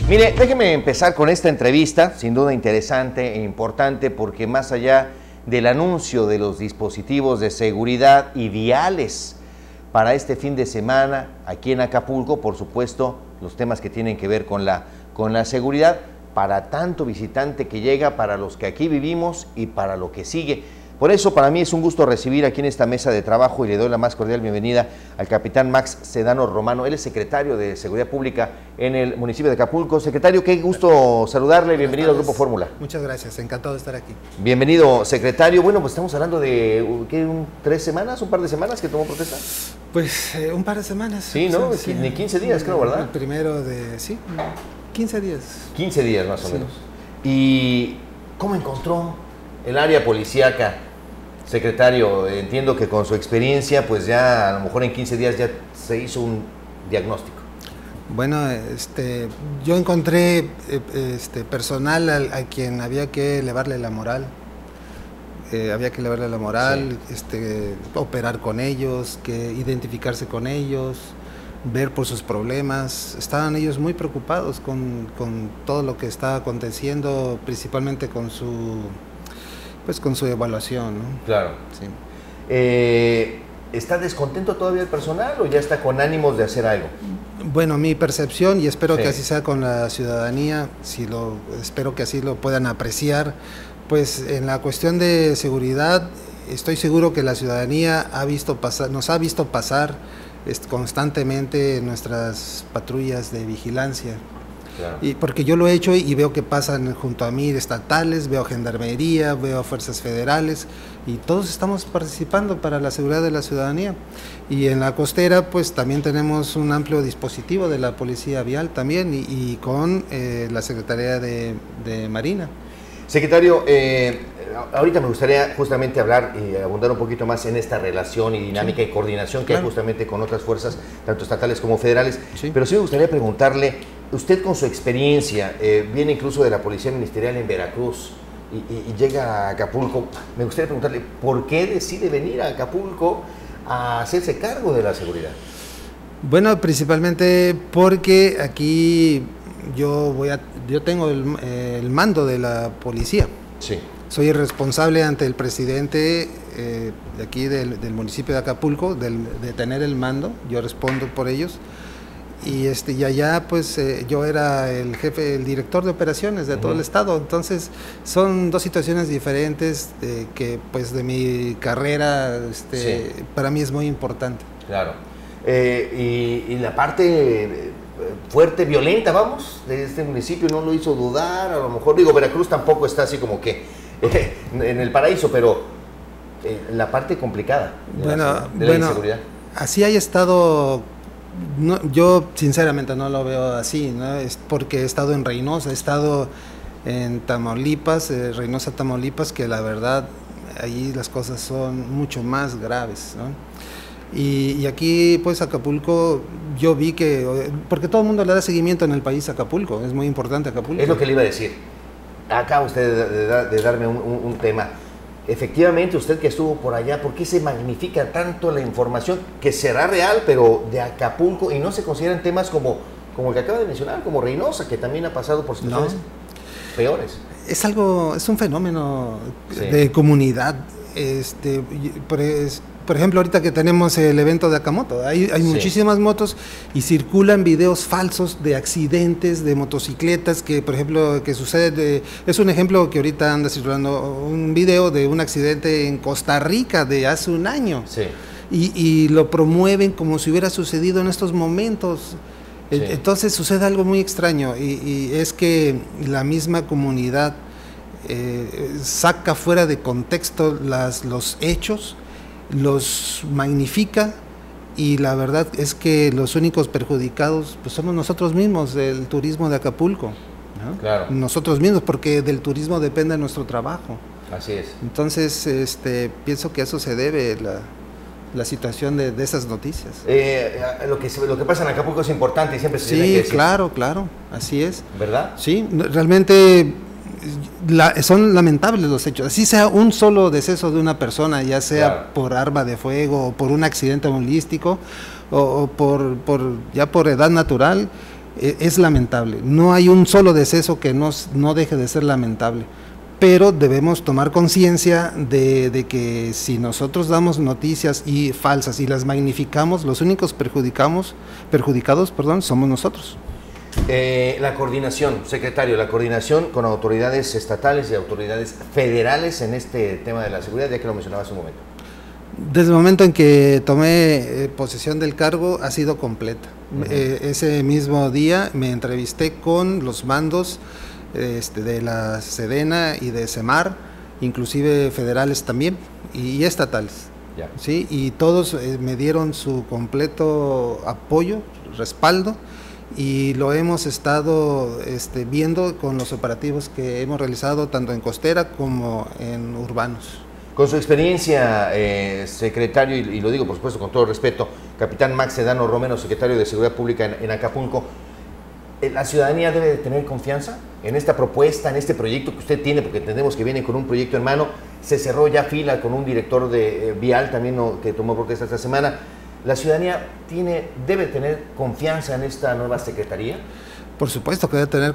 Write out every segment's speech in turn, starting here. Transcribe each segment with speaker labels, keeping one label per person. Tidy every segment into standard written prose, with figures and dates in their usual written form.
Speaker 1: Mire, déjeme empezar con esta entrevista, sin duda interesante e importante, porque más allá del anuncio de los dispositivos de seguridad y viales para este fin de semana aquí en Acapulco, por supuesto, los temas que tienen que ver con la seguridad, para tanto visitante que llega, para los que aquí vivimos y para lo que sigue. Por eso, para mí es un gusto recibir aquí en esta mesa de trabajo y le doy la más cordial bienvenida al capitán Max Sedano Romano. Él es secretario de Seguridad Pública en el municipio de Acapulco. Secretario, qué gusto saludarle. Bienvenido al Grupo Fórmula.
Speaker 2: Muchas gracias, encantado de estar aquí.
Speaker 1: Bienvenido, secretario. Bueno, pues estamos hablando de, ¿qué? ¿3 semanas? ¿Un par de semanas que tomó protesta?
Speaker 2: Pues un par de semanas.
Speaker 1: Sí, ¿no?
Speaker 2: Sí,
Speaker 1: ni 15 días, creo, ¿verdad?
Speaker 2: El primero de, sí, 15 días.
Speaker 1: 15 días más o menos. ¿Y cómo encontró el área policíaca? Secretario, entiendo que con su experiencia, pues ya a lo mejor en 15 días ya se hizo un diagnóstico.
Speaker 2: Bueno, yo encontré personal a quien había que elevarle la moral. Operar con ellos, identificarse con ellos, ver por sus problemas. Estaban ellos muy preocupados con todo lo que estaba aconteciendo, principalmente con su evaluación, ¿no?
Speaker 1: Claro.
Speaker 2: Sí.
Speaker 1: ¿Está descontento todavía el personal o ya está con ánimos de hacer algo?
Speaker 2: Bueno, mi percepción, y espero
Speaker 1: Sí.
Speaker 2: que así sea con la ciudadanía, espero que así lo puedan apreciar, pues en la cuestión de seguridad, estoy seguro que la ciudadanía nos ha visto pasar constantemente nuestras patrullas de vigilancia.
Speaker 1: Claro.
Speaker 2: Y porque yo lo he hecho y veo que pasan junto a mí estatales, veo gendarmería, veo fuerzas federales y todos estamos participando para la seguridad de la ciudadanía. Y en la costera pues también tenemos un amplio dispositivo de la Policía Vial también y con la Secretaría de Marina.
Speaker 1: Secretario, ahorita me gustaría justamente hablar y abundar un poquito más en esta relación y dinámica y coordinación que hay justamente con otras fuerzas, tanto estatales como federales. Sí. Pero sí me gustaría preguntarle, usted con su experiencia, viene incluso de la Policía Ministerial en Veracruz y llega a Acapulco, me gustaría preguntarle, ¿por qué decide venir a Acapulco a hacerse cargo de la seguridad?
Speaker 2: Bueno, principalmente porque aquí yo tengo el mando de la policía. Sí. Soy el responsable ante el presidente de aquí del municipio de Acapulco de tener el mando, yo respondo por ellos. Y allá pues yo era el jefe, el director de operaciones de todo el estado. Entonces son dos situaciones diferentes que pues de mi carrera sí. Para mí es muy importante. Claro.
Speaker 1: Y la parte fuerte, violenta, vamos, de este municipio no lo hizo dudar. A lo mejor, digo, Veracruz tampoco está así como que en el paraíso, pero la parte complicada de la inseguridad.
Speaker 2: Así haya estado. No, yo sinceramente no lo veo así, ¿no? Es porque he estado en Reynosa, he estado en Tamaulipas, Reynosa, Tamaulipas, que la verdad allí las cosas son mucho más graves, ¿no? Y aquí pues Acapulco, yo vi que, porque todo el mundo le da seguimiento en el país a Acapulco, es muy importante Acapulco.
Speaker 1: Es lo que le iba a decir, acaba usted de darme un tema. Efectivamente, usted que estuvo por allá, ¿por qué se magnifica tanto la información que será real, pero de Acapulco, y no se consideran temas como el que acaba de mencionar, como Reynosa, que también ha pasado por situaciones peores?
Speaker 2: Es un fenómeno de comunidad. Por ejemplo, ahorita que tenemos el evento de Akamoto, hay muchísimas motos y circulan videos falsos de accidentes de motocicletas que, por ejemplo, que sucede, es un ejemplo que ahorita anda circulando un video de un accidente en Costa Rica de hace un año. Sí. Y lo promueven como si hubiera sucedido en estos momentos. Sí. Entonces sucede algo muy extraño y es que la misma comunidad saca fuera de contexto los hechos, los magnifica y la verdad es que los únicos perjudicados pues somos nosotros mismos, el turismo de Acapulco, ¿no? Claro. Nosotros mismos, porque del turismo depende nuestro trabajo.
Speaker 1: Así es.
Speaker 2: Entonces pienso que a eso se debe la situación de esas noticias.
Speaker 1: Lo que pasa en Acapulco es importante y siempre se tiene que decir.
Speaker 2: Sí, claro, así es.
Speaker 1: ¿Verdad?
Speaker 2: Sí, realmente son lamentables los hechos, así sea un solo deceso de una persona, ya sea por arma de fuego o por un accidente automovilístico o por edad natural, es lamentable. No hay un solo deceso que no deje de ser lamentable, pero debemos tomar conciencia de que si nosotros damos noticias falsas y las magnificamos, los únicos perjudicados, somos nosotros.
Speaker 1: La coordinación, secretario, la coordinación con autoridades estatales y autoridades federales en este tema de la seguridad, ya que lo mencionaba hace un momento.
Speaker 2: Desde el momento en que tomé posesión del cargo ha sido completa. Ese mismo día me entrevisté con los mandos de la Sedena y de Semar, inclusive federales también y estatales.
Speaker 1: Ya.
Speaker 2: ¿Sí? Y todos me dieron su completo apoyo, respaldo, y lo hemos estado viendo con los operativos que hemos realizado tanto en costera como en urbanos.
Speaker 1: Con su experiencia, secretario, y lo digo por supuesto con todo respeto, capitán Max Sedano Romero, secretario de Seguridad Pública en Acapulco, ¿la ciudadanía debe de tener confianza en esta propuesta, en este proyecto que usted tiene? Porque entendemos que viene con un proyecto en mano, se cerró ya fila con un director de Vial también que tomó protesta esta semana. ¿La ciudadanía debe tener confianza en esta nueva secretaría?
Speaker 2: Por supuesto que debe tener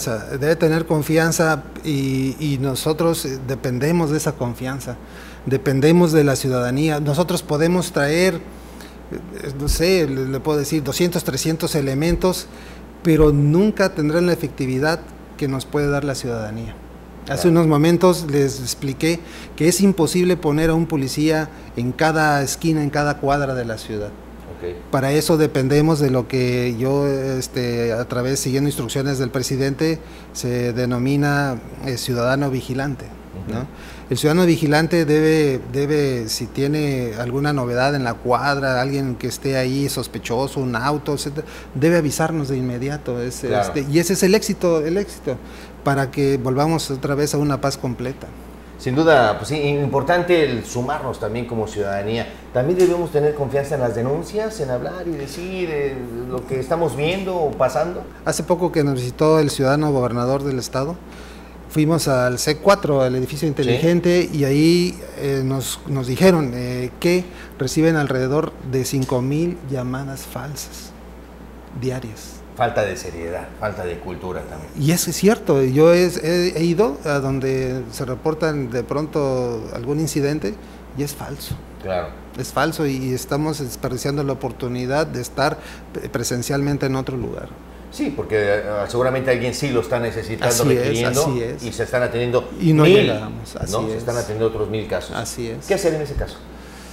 Speaker 2: confianza y nosotros dependemos de esa confianza, dependemos de la ciudadanía. Nosotros podemos traer, no sé, le puedo decir 200, 300 elementos, pero nunca tendrán la efectividad que nos puede dar la ciudadanía. Hace unos momentos les expliqué que es imposible poner a un policía en cada esquina, en cada cuadra de la ciudad. Para eso dependemos de lo que yo, siguiendo instrucciones del presidente, se denomina ciudadano vigilante, ¿no? El ciudadano vigilante debe, si tiene alguna novedad en la cuadra, alguien que esté ahí sospechoso, un auto, etc., debe avisarnos de inmediato.
Speaker 1: Claro.
Speaker 2: Y ese es el éxito, para que volvamos otra vez a una paz completa.
Speaker 1: Sin duda, pues sí, importante el sumarnos también como ciudadanía. También debemos tener confianza en las denuncias, en hablar y decir lo que estamos viendo o pasando.
Speaker 2: Hace poco que nos visitó el ciudadano gobernador del estado, fuimos al C4, al edificio inteligente, ¿sí? Y ahí nos dijeron que reciben alrededor de 5,000 llamadas falsas diarias.
Speaker 1: Falta de seriedad, falta de cultura también.
Speaker 2: Y eso es cierto, yo he ido a donde se reportan de pronto algún incidente y es falso.
Speaker 1: Claro.
Speaker 2: Es falso y estamos desperdiciando la oportunidad de estar presencialmente en otro lugar.
Speaker 1: Sí, porque seguramente alguien sí lo está necesitando, requiriendo,
Speaker 2: así es.
Speaker 1: Y se están atendiendo
Speaker 2: y no
Speaker 1: 1000,
Speaker 2: llegamos, así
Speaker 1: ¿no?
Speaker 2: es.
Speaker 1: Se están atendiendo otros 1000 casos.
Speaker 2: Así es.
Speaker 1: ¿Qué hacer en ese caso?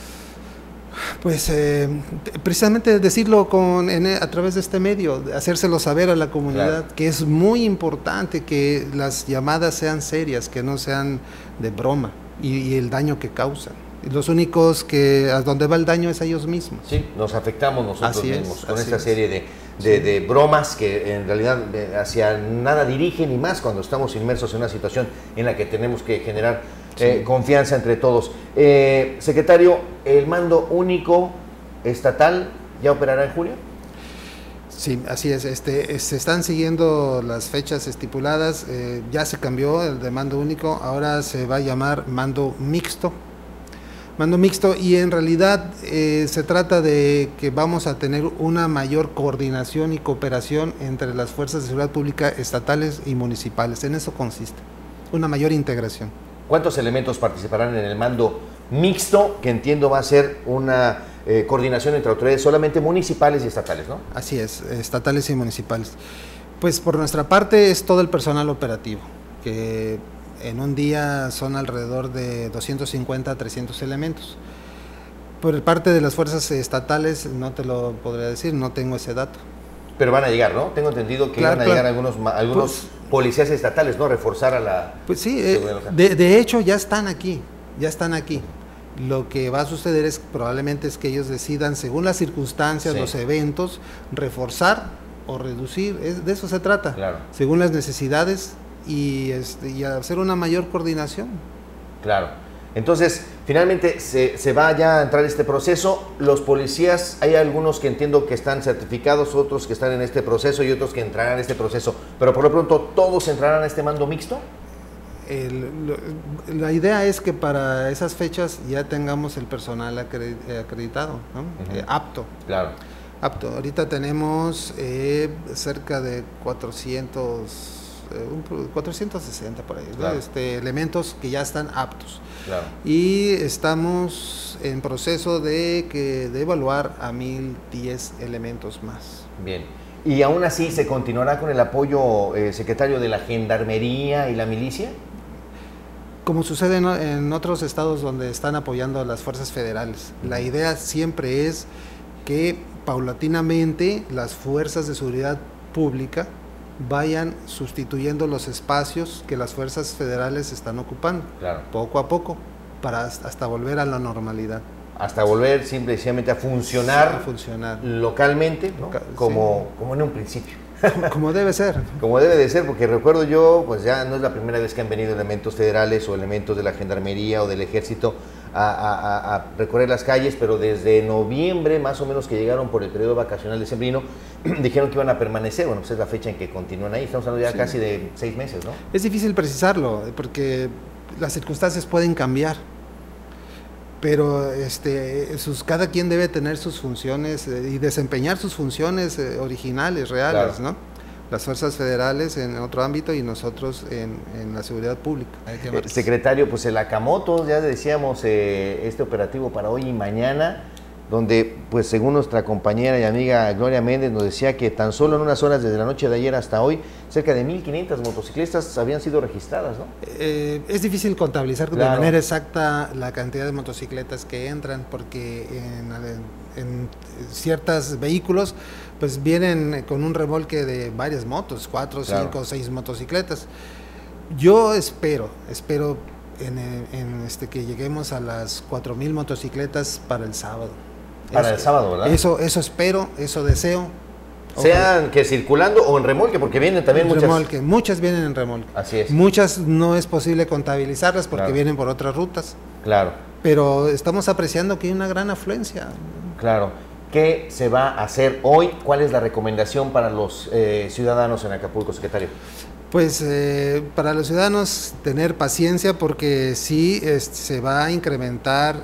Speaker 2: Pues precisamente decirlo a través de este medio, hacérselo saber a la comunidad, claro, que es muy importante que las llamadas sean serias, que no sean de broma y el daño que causan. Los únicos a donde va el daño es a ellos mismos.
Speaker 1: Sí, nos afectamos nosotros mismos con esta serie
Speaker 2: sí,
Speaker 1: de bromas que en realidad hacia nada dirigen, y más cuando estamos inmersos en una situación en la que tenemos que generar confianza entre todos. Secretario, ¿el mando único estatal ya operará en julio?
Speaker 2: Sí, así es. Se están siguiendo las fechas estipuladas. Ya se cambió el de mando único, ahora se va a llamar mando mixto. Mando mixto, y en realidad se trata de que vamos a tener una mayor coordinación y cooperación entre las fuerzas de seguridad pública estatales y municipales. En eso consiste, una mayor integración.
Speaker 1: ¿Cuántos elementos participarán en el mando mixto, que entiendo va a ser una coordinación entre autoridades solamente municipales y estatales, ¿no?
Speaker 2: Así es, estatales y municipales. Pues por nuestra parte es todo el personal operativo, que en un día son alrededor de 250 a 300 elementos. Por parte de las fuerzas estatales no te lo podría decir, no tengo ese dato.
Speaker 1: Pero van a llegar, ¿no? Tengo entendido que van a llegar algunos pues, policías estatales, ¿no? Reforzar a la...
Speaker 2: Pues sí, de hecho ya están aquí. Lo que va a suceder probablemente es que ellos decidan, según las circunstancias, los eventos, reforzar o reducir. De eso se trata,
Speaker 1: claro,
Speaker 2: según las necesidades y hacer una mayor coordinación.
Speaker 1: Claro. Entonces, finalmente se va ya a entrar este proceso. Los policías, hay algunos que entiendo que están certificados, otros que están en este proceso y otros que entrarán en este proceso. Pero por lo pronto, ¿todos entrarán a este mando mixto?
Speaker 2: La idea es que para esas fechas ya tengamos el personal acreditado, ¿no? Apto.
Speaker 1: Claro.
Speaker 2: Apto. Ahorita tenemos cerca de 460 por ahí,
Speaker 1: claro.
Speaker 2: ¿no? Elementos que ya están aptos.
Speaker 1: Claro.
Speaker 2: Y estamos en proceso de evaluar a 1010 elementos más.
Speaker 1: Bien. ¿Y aún así se continuará con el apoyo, secretario, de la Gendarmería y la milicia?
Speaker 2: Como sucede en otros estados donde están apoyando a las fuerzas federales. La idea siempre es que paulatinamente las fuerzas de seguridad pública vayan sustituyendo los espacios que las fuerzas federales están ocupando,
Speaker 1: claro,
Speaker 2: poco a poco, para hasta volver a la normalidad.
Speaker 1: Hasta volver simplemente a funcionar,
Speaker 2: sí, a funcionar
Speaker 1: localmente, ¿no? Como en un principio.
Speaker 2: Como debe ser.
Speaker 1: Como debe de ser, porque recuerdo yo, pues ya no es la primera vez que han venido elementos federales o elementos de la Gendarmería o del Ejército a recorrer las calles, pero desde noviembre, más o menos, que llegaron por el periodo vacacional decembrino, dijeron que iban a permanecer. Bueno, pues es la fecha en que continúan ahí. Estamos hablando ya casi de 6 meses, ¿no?
Speaker 2: Es difícil precisarlo, porque las circunstancias pueden cambiar, pero cada quien debe tener sus funciones y desempeñar sus funciones originales, reales, claro, ¿no? Las fuerzas federales en otro ámbito y nosotros en la seguridad pública.
Speaker 1: Secretario, pues el Akamoto, ya decíamos, este operativo para hoy y mañana, donde, pues según nuestra compañera y amiga Gloria Méndez, nos decía que tan solo en unas horas desde la noche de ayer hasta hoy, cerca de 1,500 motociclistas habían sido registradas, ¿no?
Speaker 2: Es difícil contabilizar de manera exacta la cantidad de motocicletas que entran, porque en ciertos vehículos pues vienen con un remolque de varias motos, 4, 5, 6 motocicletas. Yo espero que lleguemos a las 4,000 motocicletas para el sábado.
Speaker 1: Para el sábado, ¿verdad?
Speaker 2: Eso espero, eso deseo.
Speaker 1: Sean que circulando o en remolque, porque vienen también
Speaker 2: muchas vienen en remolque.
Speaker 1: Así es.
Speaker 2: Muchas no es posible contabilizarlas porque
Speaker 1: claro,
Speaker 2: vienen por otras rutas.
Speaker 1: Claro.
Speaker 2: Pero estamos apreciando que hay una gran afluencia.
Speaker 1: Claro. ¿Qué se va a hacer hoy? ¿Cuál es la recomendación para los ciudadanos en Acapulco, secretario?
Speaker 2: Pues para los ciudadanos tener paciencia, porque sí se va a incrementar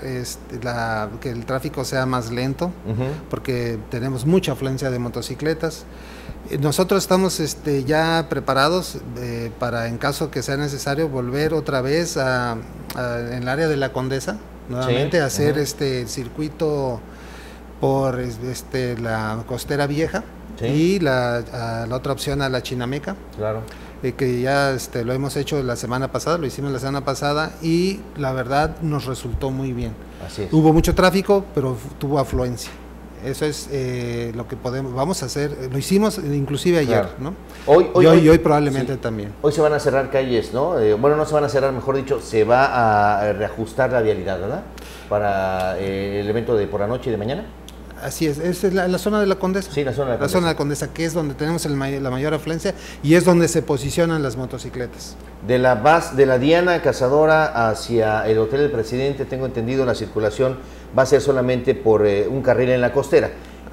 Speaker 2: que el tráfico sea más lento, porque tenemos mucha afluencia de motocicletas. Nosotros estamos ya preparados para, en caso que sea necesario, volver otra vez en el área de la Condesa, nuevamente hacer el circuito por la Costera Vieja, y la otra opción a la Chinameca. Claro. Que ya lo hemos hecho la semana pasada, lo hicimos la semana pasada y la verdad nos resultó muy bien.
Speaker 1: Así es.
Speaker 2: Hubo mucho tráfico, pero tuvo afluencia. Eso es lo que vamos a hacer, lo hicimos inclusive ayer, claro, ¿no? Hoy probablemente también.
Speaker 1: Hoy se van a cerrar calles, ¿no? Bueno, no se van a cerrar, mejor dicho, se va a reajustar la vialidad, ¿verdad? Para el evento de por la noche y de mañana.
Speaker 2: Así es la zona de la Condesa.
Speaker 1: Sí, la zona de la Condesa.
Speaker 2: La zona de la Condesa, que es donde tenemos la mayor afluencia y es donde se posicionan las motocicletas.
Speaker 1: De la Diana Cazadora hacia el Hotel del Presidente, tengo entendido, la circulación va a ser solamente por un carril en la costera.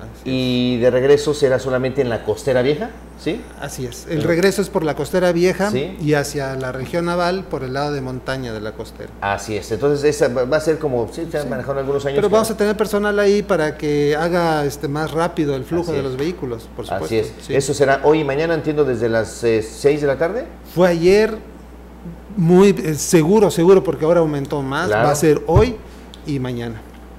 Speaker 1: Y de regreso será solamente en la Costera Vieja, ¿sí?
Speaker 2: Así es. El regreso es por la Costera Vieja, ¿sí? Y hacia la región naval por el lado de montaña de la costera.
Speaker 1: Así es. Entonces esa va a ser como, sí, se han manejado algunos años.
Speaker 2: Pero vamos a tener personal ahí para que haga más rápido el flujo de los vehículos, por supuesto.
Speaker 1: Así es.
Speaker 2: Sí.
Speaker 1: Eso será hoy y mañana, entiendo, desde las 6 de la tarde.
Speaker 2: Fue ayer, muy seguro, porque ahora aumentó más. Claro. Va a ser hoy y mañana.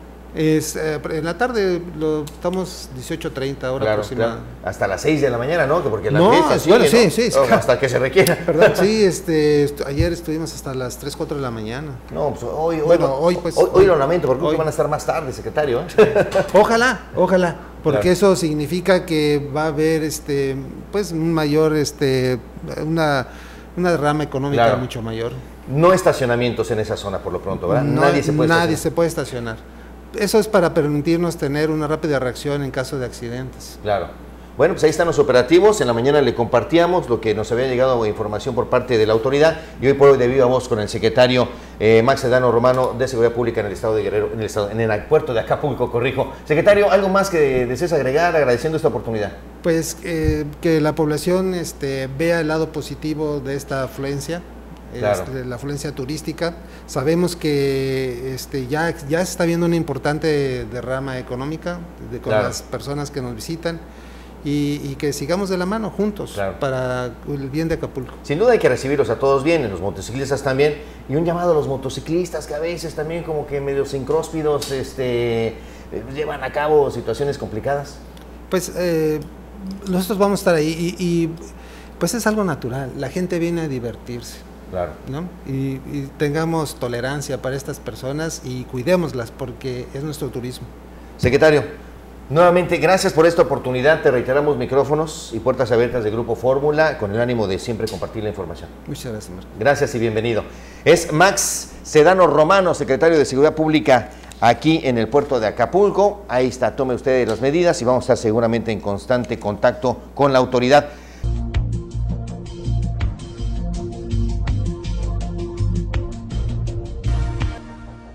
Speaker 2: En la tarde estamos 18:30 hora aproximadamente.
Speaker 1: Claro. Hasta las 6 de la mañana, ¿no? Porque la
Speaker 2: fiesta sigue, bueno, sí,
Speaker 1: ¿no? Sí, hasta que se requiera.
Speaker 2: ¿Verdad? Sí, ayer estuvimos hasta las 3, 4 de la mañana.
Speaker 1: No, pues hoy lo lamento, porque hoy van a estar más tarde, secretario.
Speaker 2: Ojalá, porque claro, eso significa que va a haber un mayor, una derrama económica, claro, mucho mayor.
Speaker 1: No estacionamientos en esa zona por lo pronto, ¿verdad?
Speaker 2: No, nadie se puede estacionar. Eso es para permitirnos tener una rápida reacción en caso de accidentes.
Speaker 1: Claro. Bueno, pues ahí están los operativos. En la mañana le compartíamos lo que nos había llegado información por parte de la autoridad y hoy por hoy de viva voz con el secretario Max Sedano Romano de Seguridad Pública en el estado de Guerrero, en el puerto de Acapulco, corrijo. Secretario, ¿algo más que desees agregar agradeciendo esta oportunidad?
Speaker 2: Pues que la población vea el lado positivo de esta afluencia.
Speaker 1: Claro.
Speaker 2: La afluencia turística. Sabemos que ya se está viendo una importante derrama económica con
Speaker 1: Claro.
Speaker 2: las personas que nos visitan y que sigamos de la mano juntos
Speaker 1: Claro.
Speaker 2: para el bien de Acapulco.
Speaker 1: Sin duda hay que recibirlos a todos bien, los motociclistas también, y un llamado a los motociclistas que a veces también como que medio sincróspidos llevan a cabo situaciones complicadas.
Speaker 2: Pues nosotros vamos a estar ahí y pues es algo natural, la gente viene a divertirse,
Speaker 1: Claro.
Speaker 2: ¿no? Y tengamos tolerancia para estas personas y cuidémoslas porque es nuestro turismo.
Speaker 1: Secretario, nuevamente gracias por esta oportunidad, te reiteramos micrófonos y puertas abiertas de Grupo Fórmula con el ánimo de siempre compartir la información.
Speaker 2: Muchas gracias, Marco.
Speaker 1: Gracias y bienvenido. Es Max Sedano Romano, secretario de Seguridad Pública aquí en el puerto de Acapulco. Ahí está, tome usted las medidas y vamos a estar seguramente en constante contacto con la autoridad.